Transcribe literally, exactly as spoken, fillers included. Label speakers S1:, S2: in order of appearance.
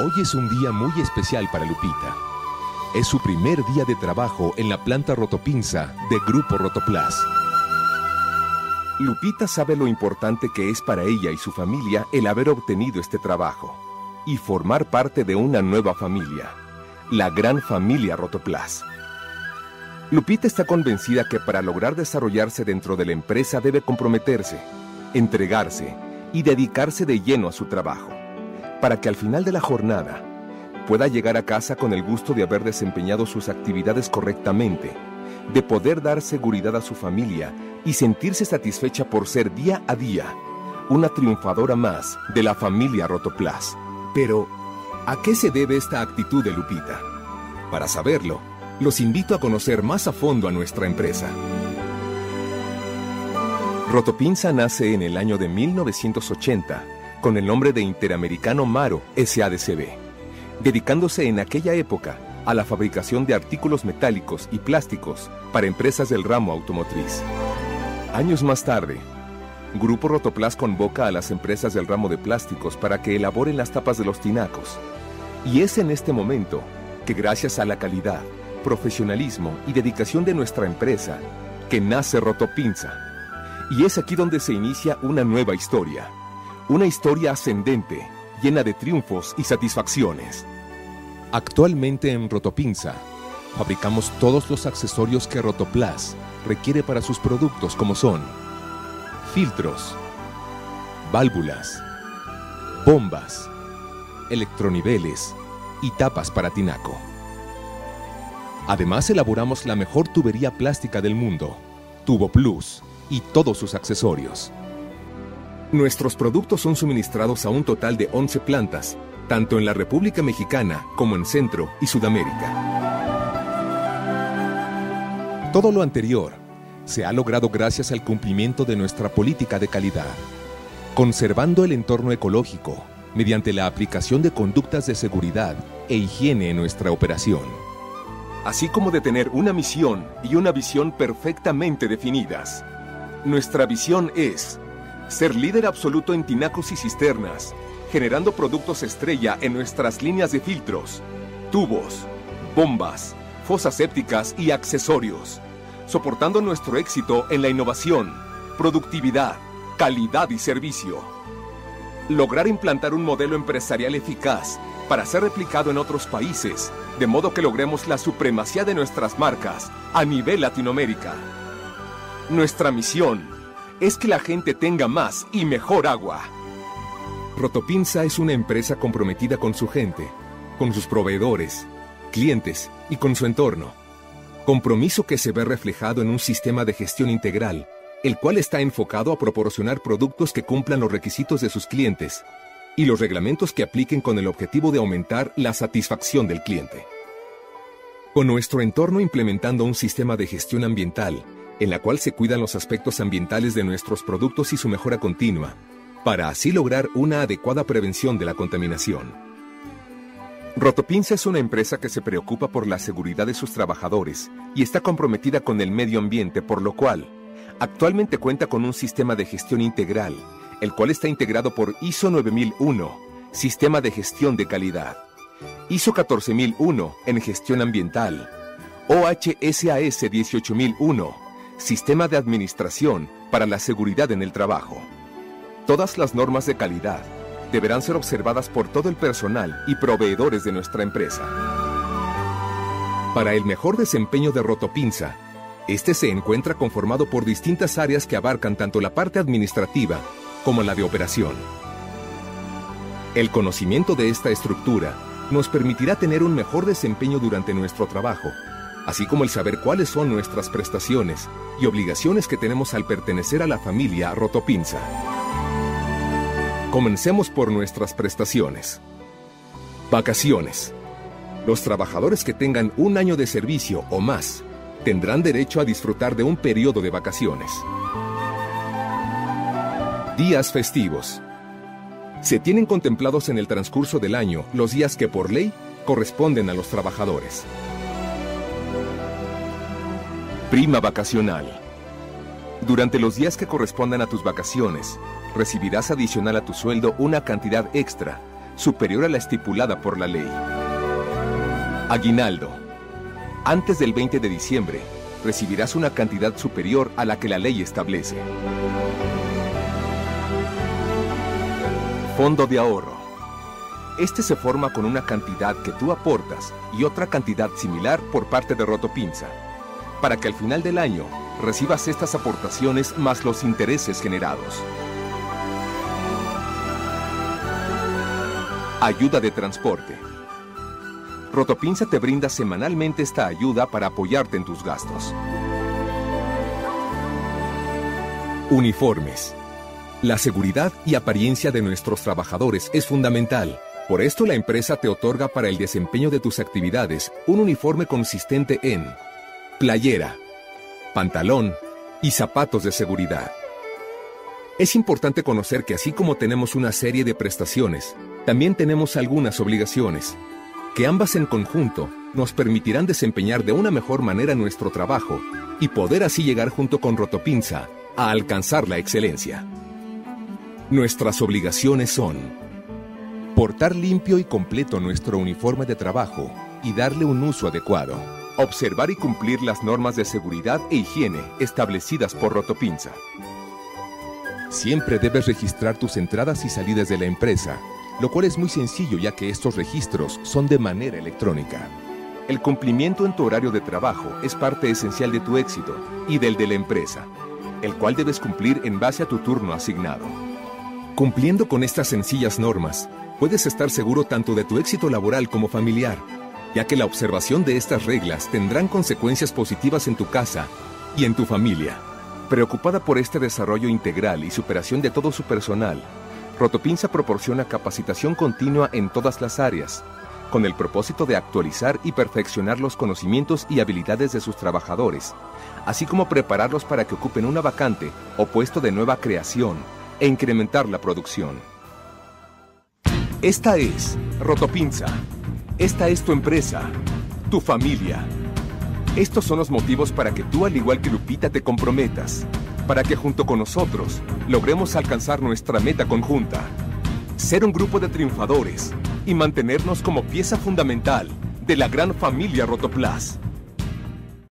S1: Hoy es un día muy especial para Lupita. Es su primer día de trabajo en la planta Rotopinza de Grupo Rotoplas. Lupita sabe lo importante que es para ella y su familia el haber obtenido este trabajo y formar parte de una nueva familia, la gran familia Rotoplas. Lupita está convencida que para lograr desarrollarse dentro de la empresa debe comprometerse, entregarse y dedicarse de lleno a su trabajo, para que al final de la jornada pueda llegar a casa con el gusto de haber desempeñado sus actividades correctamente, de poder dar seguridad a su familia y sentirse satisfecha por ser día a día una triunfadora más de la familia Rotoplas. Pero, ¿a qué se debe esta actitud de Lupita? Para saberlo, los invito a conocer más a fondo a nuestra empresa. Rotopinza nace en el año de mil novecientos ochenta con el nombre de Interamericano Maro S A D C B, dedicándose en aquella época a la fabricación de artículos metálicos y plásticos para empresas del ramo automotriz. Años más tarde, Grupo Rotoplas convoca a las empresas del ramo de plásticos para que elaboren las tapas de los tinacos. Y es en este momento que, gracias a la calidad, profesionalismo y dedicación de nuestra empresa, que nace Rotopinza. Y es aquí donde se inicia una nueva historia, una historia ascendente, llena de triunfos y satisfacciones. Actualmente en Rotopinza, fabricamos todos los accesorios que Rotoplas requiere para sus productos, como son filtros, válvulas, bombas, electroniveles y tapas para tinaco. Además, elaboramos la mejor tubería plástica del mundo, Tubo Plus, y todos sus accesorios. Nuestros productos son suministrados a un total de once plantas, tanto en la República Mexicana como en Centro y Sudamérica. Todo lo anterior se ha logrado gracias al cumplimiento de nuestra política de calidad, conservando el entorno ecológico mediante la aplicación de conductas de seguridad e higiene en nuestra operación, así como de tener una misión y una visión perfectamente definidas. Nuestra visión es ser líder absoluto en tinacos y cisternas, generando productos estrella en nuestras líneas de filtros, tubos, bombas, fosas sépticas y accesorios, soportando nuestro éxito en la innovación, productividad, calidad y servicio. Lograr implantar un modelo empresarial eficaz para ser replicado en otros países, de modo que logremos la supremacía de nuestras marcas a nivel Latinoamérica. Nuestra misión es que la gente tenga más y mejor agua. Rotopinza es una empresa comprometida con su gente, con sus proveedores, clientes y con su entorno. Compromiso que se ve reflejado en un sistema de gestión integral, el cual está enfocado a proporcionar productos que cumplan los requisitos de sus clientes y los reglamentos que apliquen con el objetivo de aumentar la satisfacción del cliente. Con nuestro entorno implementando un sistema de gestión ambiental, en la cual se cuidan los aspectos ambientales de nuestros productos y su mejora continua, para así lograr una adecuada prevención de la contaminación. Rotopinza es una empresa que se preocupa por la seguridad de sus trabajadores y está comprometida con el medio ambiente, por lo cual actualmente cuenta con un sistema de gestión integral, el cual está integrado por I S O nueve mil uno, Sistema de Gestión de Calidad, I S O catorce mil uno en Gestión Ambiental, O H S A S dieciocho mil uno, Sistema de Administración para la Seguridad en el Trabajo. Todas las normas de calidad deberán ser observadas por todo el personal y proveedores de nuestra empresa. Para el mejor desempeño de Rotopinza, este se encuentra conformado por distintas áreas que abarcan tanto la parte administrativa como la de operación. El conocimiento de esta estructura nos permitirá tener un mejor desempeño durante nuestro trabajo, así como el saber cuáles son nuestras prestaciones y obligaciones que tenemos al pertenecer a la familia Rotopinza. Comencemos por nuestras prestaciones. Vacaciones. Los trabajadores que tengan un año de servicio o más tendrán derecho a disfrutar de un periodo de vacaciones. Días festivos. Se tienen contemplados en el transcurso del año los días que por ley corresponden a los trabajadores. Prima vacacional. Durante los días que correspondan a tus vacaciones, recibirás adicional a tu sueldo una cantidad extra superior a la estipulada por la ley. Aguinaldo. Antes del veinte de diciembre, recibirás una cantidad superior a la que la ley establece. Fondo de ahorro. Este se forma con una cantidad que tú aportas y otra cantidad similar por parte de Rotopinza, para que al final del año recibas estas aportaciones más los intereses generados. Ayuda de transporte. Rotopinza te brinda semanalmente esta ayuda para apoyarte en tus gastos. Uniformes. La seguridad y apariencia de nuestros trabajadores es fundamental. Por esto la empresa te otorga para el desempeño de tus actividades un uniforme consistente en playera, pantalón y zapatos de seguridad. Es importante conocer que así como tenemos una serie de prestaciones, también tenemos algunas obligaciones, que ambas en conjunto nos permitirán desempeñar de una mejor manera nuestro trabajo y poder así llegar junto con Rotopinza a alcanzar la excelencia. Nuestras obligaciones son portar limpio y completo nuestro uniforme de trabajo y darle un uso adecuado. Observar y cumplir las normas de seguridad e higiene establecidas por Rotopinza. Siempre debes registrar tus entradas y salidas de la empresa, lo cual es muy sencillo ya que estos registros son de manera electrónica. El cumplimiento en tu horario de trabajo es parte esencial de tu éxito y del de la empresa, el cual debes cumplir en base a tu turno asignado. Cumpliendo con estas sencillas normas, puedes estar seguro tanto de tu éxito laboral como familiar, ya que la observación de estas reglas tendrán consecuencias positivas en tu casa y en tu familia. Preocupada por este desarrollo integral y superación de todo su personal, Rotopinza proporciona capacitación continua en todas las áreas, con el propósito de actualizar y perfeccionar los conocimientos y habilidades de sus trabajadores, así como prepararlos para que ocupen una vacante o puesto de nueva creación e incrementar la producción. Esta es Rotopinza. Esta es tu empresa, tu familia. Estos son los motivos para que tú, al igual que Lupita, te comprometas, para que junto con nosotros logremos alcanzar nuestra meta conjunta, ser un grupo de triunfadores y mantenernos como pieza fundamental de la gran familia Rotoplas.